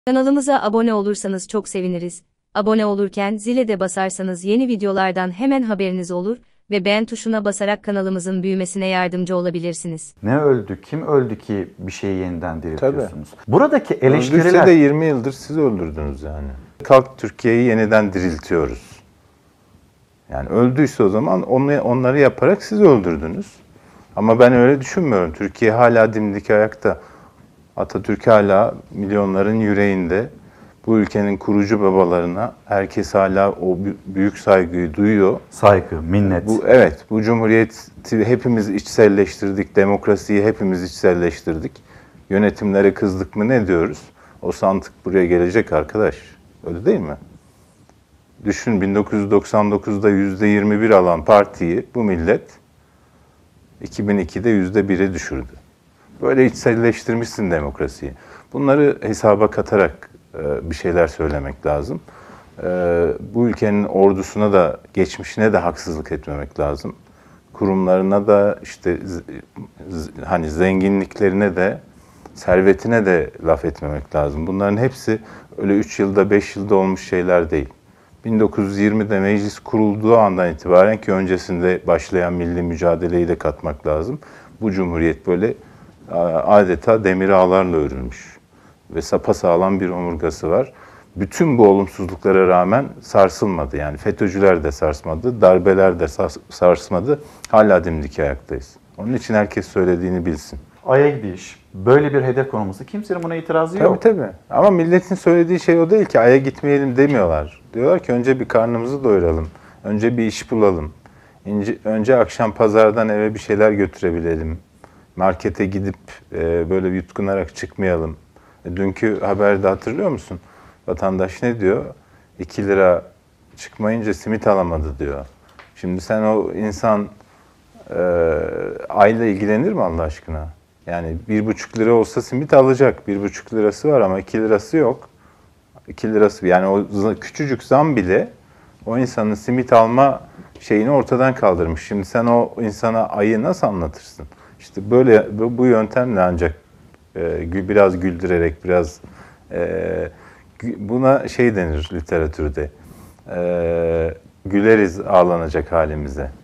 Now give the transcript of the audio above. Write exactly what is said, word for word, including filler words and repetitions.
Kanalımıza abone olursanız çok seviniriz. Abone olurken zile de basarsanız yeni videolardan hemen haberiniz olur ve beğen tuşuna basarak kanalımızın büyümesine yardımcı olabilirsiniz. Ne öldü, kim öldü ki bir şeyi yeniden diriltiyorsunuz? Tabii. Buradaki eleştiriler... Öldürse de yirmi yıldır siz öldürdünüz yani. Kalk Türkiye'yi yeniden diriltiyoruz. Yani öldüyse o zaman onu, onları yaparak siz öldürdünüz. Ama ben öyle düşünmüyorum. Türkiye hala dimdik ayakta. Atatürk hala milyonların yüreğinde. Bu ülkenin kurucu babalarına herkes hala o büyük saygıyı duyuyor. Saygı, minnet. Bu, evet, bu cumhuriyeti hepimiz içselleştirdik, demokrasiyi hepimiz içselleştirdik. Yönetimlere kızdık mı ne diyoruz? O sandık buraya gelecek arkadaş. Öyle değil mi? Düşün, bin dokuz yüz doksan dokuzda yüzde yirmi bir alan partiyi bu millet iki bin ikide yüzde bire düşürdü. Böyle içselleştirmişsin demokrasiyi. Bunları hesaba katarak e, bir şeyler söylemek lazım. E, bu ülkenin ordusuna da, geçmişine de haksızlık etmemek lazım. Kurumlarına da, işte hani zenginliklerine de, servetine de laf etmemek lazım. Bunların hepsi öyle üç yılda, beş yılda olmuş şeyler değil. bin dokuz yüz yirmide meclis kurulduğu andan itibaren, ki öncesinde başlayan milli mücadeleyi de katmak lazım. Bu cumhuriyet böyle adeta demir ağlarla örülmüş ve sapasağlam bir omurgası var. Bütün bu olumsuzluklara rağmen sarsılmadı. Yani FETÖ'cüler de sarsmadı, darbeler de sarsmadı. Hala dimdik ayaktayız. Onun için herkes söylediğini bilsin. Ay'a gidiş, böyle bir hedef konulması, kimsenin buna itirazı Tabii yok. tabii. Ama milletin söylediği şey o değil ki. Ay'a gitmeyelim demiyorlar. Diyorlar ki önce bir karnımızı doyuralım. Önce bir iş bulalım. Önce akşam pazardan eve bir şeyler götürebilelim. Markete gidip e, böyle yutkunarak çıkmayalım. E, dünkü haberde hatırlıyor musun? Vatandaş ne diyor? iki lira çıkmayınca simit alamadı diyor. Şimdi sen, o insan e, ayla ilgilenir mi Allah aşkına? Yani bir buçuk lira olsa simit alacak. Bir buçuk lirası var ama iki lirası yok. İki lirası, yani o küçücük zam bile o insanın simit alma şeyini ortadan kaldırmış. Şimdi sen o insana ayı nasıl anlatırsın? İşte böyle bu yöntemle ancak e, biraz güldürerek, biraz e, buna şey denir literatürde. E, güleriz ağlanacak halimize.